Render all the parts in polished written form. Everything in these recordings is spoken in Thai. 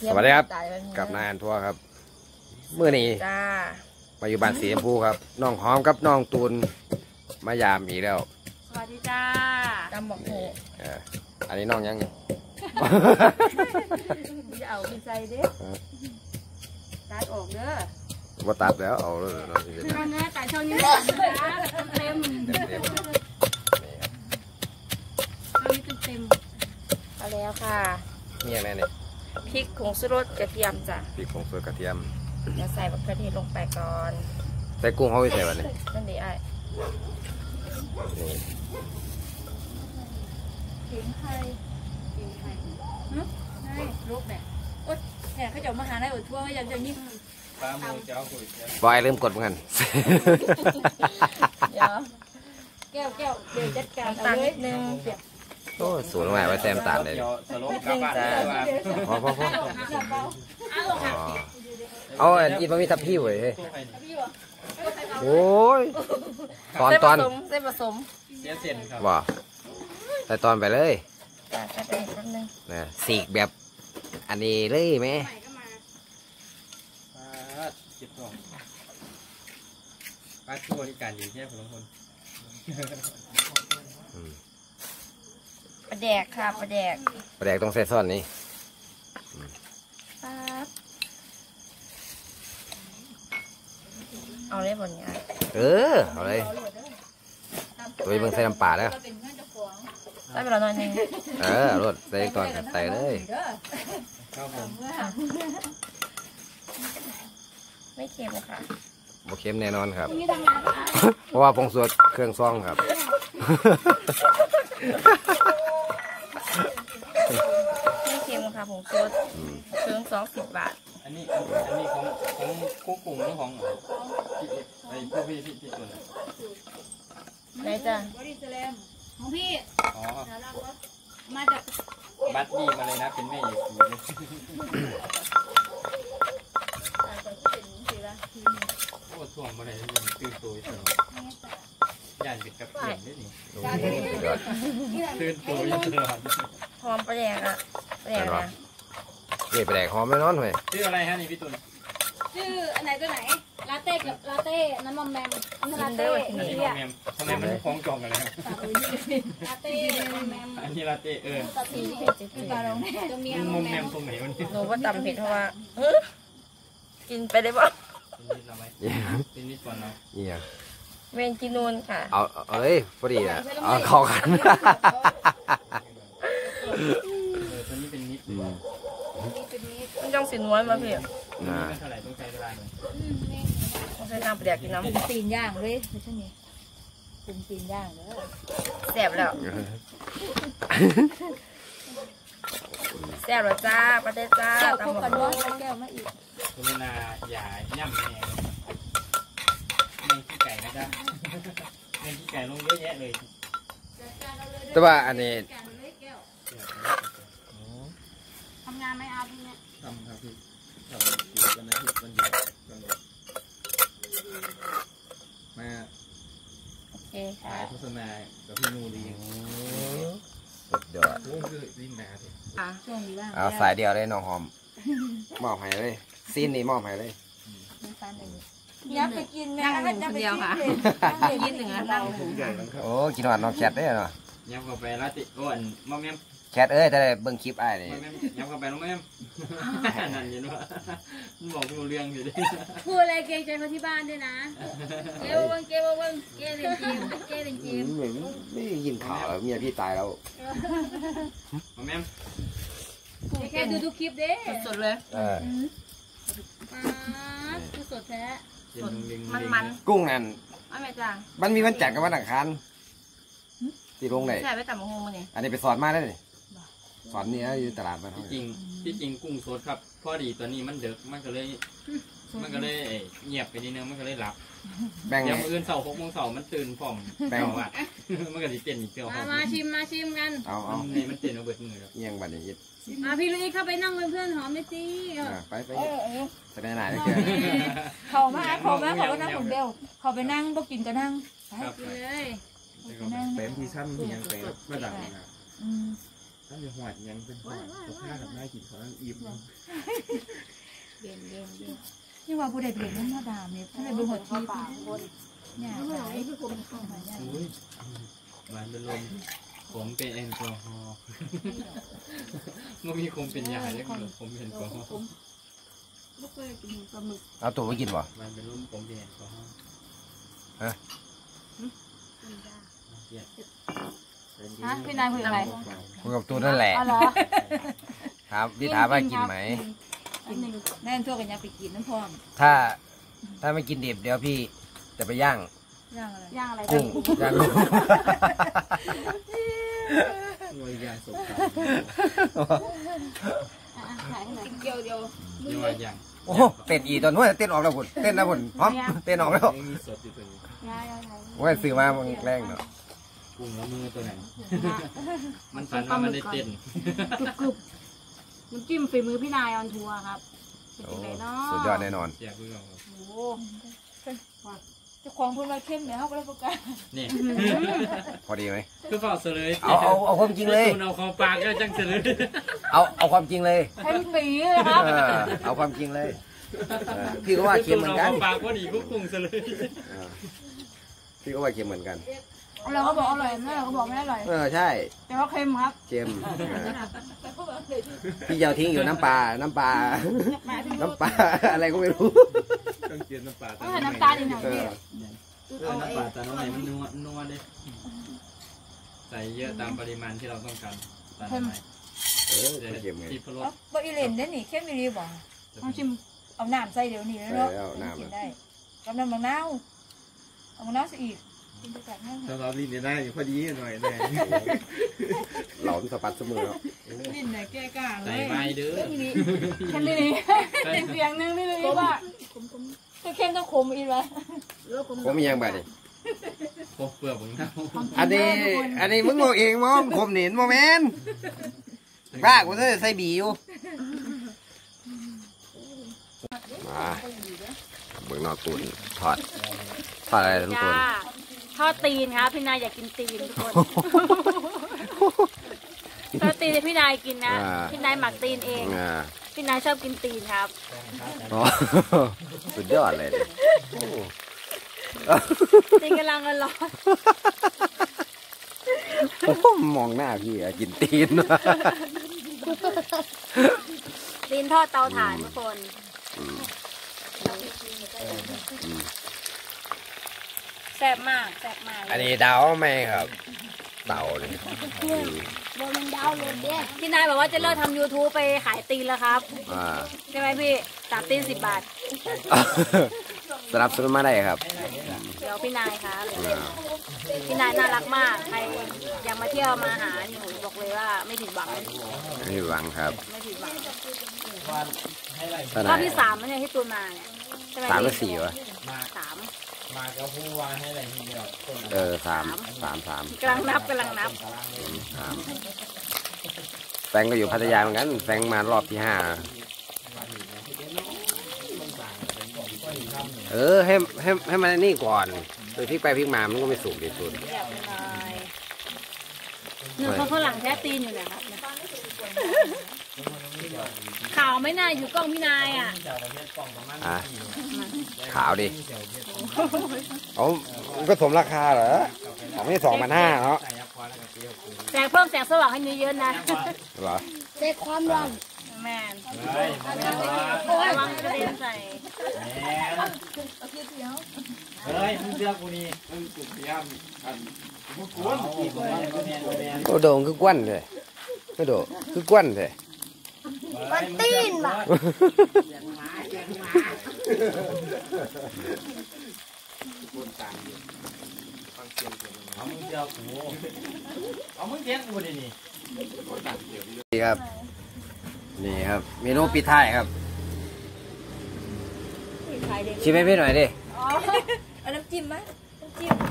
สวัสดีครับกับนายอันทัวร์ครับเมื่อนี้มาอยู่บ้านสีชมพูครับน้องหอมกับน้องตูนมายามอีกแล้วสวัสดีจ้าตำบอกโหอันนี้น้องยังจะเอาดีใจเด้ตัดออกเด้อว่าตัดแล้วเอาเลยน้องที่ตอนนี้แต่ช่วงนี้เต็มเต็มเอาแล้วค่ะนี่อะไรเนี่ยพริกผงชูรสกระเทียมจ้ะพริกผงชูรสกระเทียมจะใส่มะเขือเทศลงไปก่อนใส่กุ้งเขาไม่ใส่วันนี้นั่นดีไอ้ขิงไทยใช่รูปแบบโอ๊ยแหกเขาจะมาหาได้อดทั่วอยากจะยิ่งปลาหมูเจ้าคุยบอยลืมกดเหมือนกันเดี๋ยวแก้วเดี๋ยวจัดการเอาเลยนึงโอ้สูงมากไว้แซมตาลเลยเอาอีกมันมีทับพี่เว้ยโอ้ยตอนเส้นผสมว้าแต่ตอนไปเลยนะสีกแบบอันนี้เลยไหมป้าช่วยการอยู่แค่คนละคนปลาแดกค่ะปลาแดกต้องใส่ซ่อนนี่เอาเลยบนนี้เอาเลยตัวนี้มึงใส่น้ำปลาแล้วใส่ไปแล้วหน่อยนึงรสใส่ก่อนใส่เลยครับผมไม่เค็มค่ะบ่เค็มแน่นอนครับเพราะว่าผงชูรสเครื่องซ่องครับไม่เค็มค่ะผงชูรสเครื่อง20 บาทอันนี้ของกุ้งกุ้งหรือของไอ้พวกพี่ตัวไหนจ้ะของพี่อ๋อมาจากบัตตี้มาเลยนะเป็นแม่อยู่โอ้ถ่วงมาเลยตื่นตัวตลอดย่านเด็กกับเพื่อนได้นี่ตื่นตัวตลอดหอมปลาแดกอะปลาแดกนะนี่ปลาแดกหอมไม่นอนเลยชื่ออะไรฮะนี่พี่ตุลชื่ออันไหนตัวไหนลาเต้กับลาเต้น้ำมันแมมน้ำลาเต้นี่ทำไมมันคล้องจองกันเลยลาเต้แมมอันนี้ลาเต้ตัวเมียมุมแมมตรงไหนวันนี้หนูว่าตำเผ็ดเพราะว่ากินไปได้ป่ะกินนิดก่อนเนาะเมนกินูนค่ะเอาเลยพอดีอ่ะเอาเข้ากันตัวนี้เป็นนิดมันต้องสีนวลมาเพี่เท่าไหร่ต้องใช้เวลาหน่อยต้องใช้น้ำปลาแดกกินน้ำตีนย่างเลยไม่ใช่ไงตีนย่างเลยแซ่บแล้วแซ่บแล้วจ้าประเดี๋ยวจ้าตำหมดเลยแก้วมาอีกคุณนาอย่าย่ำแน่ในขี้ไก่นะจ๊ะในขี้ไก่ลงเยอะแยะเลยแต่ว่าอันนี้ทำงานไหมอาพี่เนี่ยทำครับพี่ทำวันอาทิตย์วันหยุดมาโอเคค่ะถ่ายโฆษณากับพี่นูดีสุดยอดคือลิ้นนาสิช่วงนี้บ้างเอาสายเดียวเลยน้องหอมมอบให้เลยซีนนี่มอบให้เลยยับไปกินแม่คนเดียวค่ะกินหนึ่งแล้วนั่งโอ้กินหวานน้องแคทได้เนาะยับเข้าไปแล้วติโอ้อันมอมแมมแคทจะได้เบิ่งคลิปไอ้นี่ยับเข้าไปน้องแมมนั่นยินว่าบอกดูเรื่องอยู่ดิพูดอะไรเกรงใจคนที่บ้านด้วยนะเกวังเล่นเกมไม่ยินข่าวแล้วเมียพี่ตายแล้วมอมแมมแค่ดูทุกคลิปเด้สดเลยคือสดแท้มันกุ้งนั่นไม่จ้ามันมีวันจันทร์กับวันอังคารที่ลงไหนใช่ไปจับมะฮงมาเนี่ยอันนี้ไปสอนมาได้เลยสอนนี่อยู่ตลาดมาจริงกุ้งสดครับพอดีตอนนี้มันเดือดมันก็เลยเงียบไปนิดนึงมันก็เลยหลับอย่างอื่นเสาร์6 โมงมันตื่นพร้อมแบ่งวัดมันก็จะเต้นอีกเที่ยวมาชิมกันเอานี่มันเต้นเอาเบิดมือเอียงบัดนี้ยิดพี่ลุยเข้าไปนั่งเป็นเพื่อนหอมไม่ตีไปแสดงไหนเขามาเขาก็นั่งคนเดียวเขาไปนั่งก็กินก็นั่งไปเลยเป็นที่ชั้นที่ยังเป็นระดับนะถ้ามีหวดยังเป็นหวดกับข้ากับนายกินเขาต้องอิ่มนี่ว่าผู้ใดเปลี่ยนน้ำหน้าดามเนี่ยถ้าได้เบิ่งหัวทีเนี่ยหลายคือคนเข้ามาใหญ่มันเป็นลมผมเป็นแอลกอฮอล์มันมีคมเป็นยาแล้วก็ผมเป็นแอลกอฮอล์ลูกเคยกินปลาหมึกเอาตัวไปกินบ่มันเป็นลมผมเป็นแอลกอฮอล์ฮะฮะพี่นายคุยอะไรคุยกับตัวนั่นแหละอ๋อเหรอถามพี่ถามว่ากินไหมกินหนึ่งแน่นทั่วกันยังไปกินน้ำพร้อมถ้าไม่กินดิบเดี๋ยวพี่จะไปย่างย่างอะไรย่างอะไรกุ้งย่างกุ้งหน่วยยาสมกับขายให้หน่อยเดียวเรียกว่าอย่างโอ้เต้นอีตอนนู้นเต้นออกแล้วพุ่นเต้นแล้วพุ่นพร้อมเต้นออกแล้วยังมีสดอยู่ตัวนี้ย่างว่าซื้อมามันแรงเนาะกุ้งแล้วมือตัวไหนมันฝันว่ามันได้เต้นกรุบน้ำจิ้มฝีมือพี่นายออนทัวร์ครับเป็นโอ้ยังไงเนาะสุดยอดแน่นอนเสียเพื่อนครับโอ้เจ้าของพูดมาเข้มเดี๋ยวเขาก็เลยประกาศนี่พอดีไหมคือเฝ้าเสลยเอาความจริงเลยเอาคอปากก็จังเสลยเอาความจริงเลยเข้มปีเลยครับเอาความจริงเลยพี่ก็ว่าเค็มเหมือนกันเอาคอปากก็ดีกุ๊กกุ้งเสลยพี่ก็ว่าเค็มเหมือนกันเราก็บอกอร่อยนะเราก็บอกไม่อร่อยใช่แต่ว่าเค็มครับเค็มพี่จะเอาทิ้งอยู่น้ำปลาน้ำปลาอะไรก็ไม่รู้ต้องกินน้ำปลาต้องใส่น้ำตาลอีกหน่อยดิน้ำปลาตาน้องไหนมันนัวดิใส่เยอะตามปริมาณที่เราต้องการตาน้องไหนเค็มไงที่พะโล้บ่อีเลนได้หนิเข้มไม่ดีบ่ต้องชิมเอาน้ำใส่เดี๋ยวนี้แล้วเนาะกินได้กับน้ำมะนาวเอามะนาวใส่อีกกินไปจากนั้นถ้าเราลิ้นได้อยู่พอดีหน่อยแน่หลอมสปัดเสมอลิ้นไหนแก้กล้าเลใส่ยใบเด้อฉันนี่นี่เสียงนึงนี่เลยว่าเข้มต้องขมอีกวะผมมียังไงดิพกเปลือกของเราอันนี้มึงบอกเองมั้งผมเห็นโมเมนต์บ้ากูจะใส่บีอยู่มาเบิ่งนอกตูนทอดอะไรทุกคนทอดตีนครับพี่นายอยากกินตีนทุกคนทอดตีนให้พี่นายกินนะพี่นายหมักตีนเองพี่นายชอบกินตีนครับสุดยอดเลยตีนกำลังร้อนมองหน้าพี่อะกินตีนตีนทอดเตาถ่านทุกคนแซ่บมากแซ่บมากอันนี้ดาวไหมครับเต่าเลยโดนมันดาวเลยเนี่ยพี่นายบอกว่าจะเลิกทำ YouTube ไปขายตีนแล้วครับใช่ไหมพี่3ตีน10 บาทสนับสนุนมาได้ครับเดี๋ยวพี่นายครับพี่นายน่ารักมากใครอยากมาเที่ยวมาหาหนูบอกเลยว่าไม่ผิดหวังนี่หวังครับไม่ผิดหวังตอนไหรอบนที่3ไม่ใช่ที่ตูนมาเนี่ยใช่ไหม 3หรือพี่ 4วะ 3 มากับผู้ว่าให้อะไรทีเดียว 3 กำลังนับแฟงก็อยู่พัทยาเหมือนกันแฟงมารอบที่ 5ให้มันนี่ก่อนโดยพลิกไปพลิกมามันก็ไม่สุกดีสุดเรียบร้อยหนูเขาฝรั่งแท้ตีนอยู่เนี่ยครับข่าวไม่น่าอยู่กล้องพี่นายอ่ะขาวดิเอาก็สมราคาเหรอของไม่2,500เนาะแสงเพิ่มแสงสว่างให้เยอะๆนะเหรอเซ็กความร้อนแมนระวังกระเด็นใส่เฮ้ยมึงเสื้อกูนี่มึงจุกเสียมมึงกวนกูโอ้โด่งคือกวนเลยโอ้โด่คือกวนเลยมันตีนว่ะเอามึงเสื้อกูเอามึงเลี้ยงกูดินี่นี่ครับนี่ครับเมนูปิดท้ายครับชิมให้พี่หน่อยดิเอาน้ำจิ้มไหมน้ำจิ้ม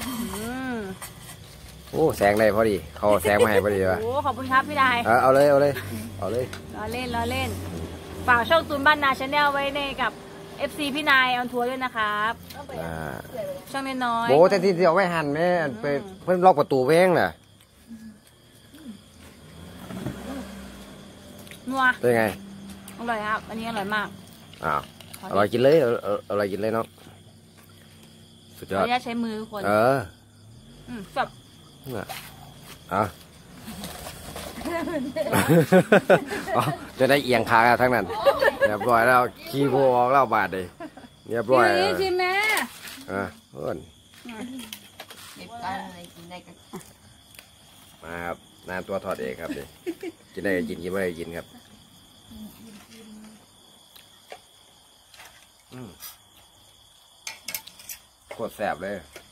โอ้แสงได้พอดีเขาแสงมาให้พอดีวะโอ้ขอบคุณครับพี่นายเอาเลยเอาเลยล้อเล่นฝากช่องตูนบ้านนาชาแนลไว้ในกับ FC พี่นายออนทัวร์ด้วยนะครับช่องน้อยโบแต่ที่เอาไว้หั่นแม่ไปเพิ่นล็อกประตูเพลงน่ะนัวเป็นไงอร่อยครับ อันนี้อร่อยมากอ้าวอร่อยกินเลยอร่อยกินเลยเนาะสุดยขอออดนุญาตใช้มือทุกคน แบบอ่ะอ๋อจะได้เอียงขาทั้งนั้นเรียบร้อยแล้วขี้โพออกเล่าบาดเลยเรียบร้อยนี่ชิมแม่เพื่อนเก็บกันอะไรกินได้กันมาครับนานตัวถอดเองครับนี่กินได้ก็กินกินไม่ได้ก็กินครับโคตรแสบเลย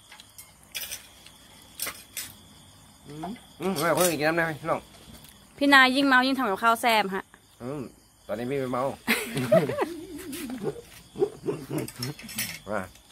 ไม่เพิ่งกินน้ำได้ไหมน้องพี่นายยิ่งเมายิ่งทำกับข้าวแซ่บฮะตอนนี้พี่ไม่เมา มา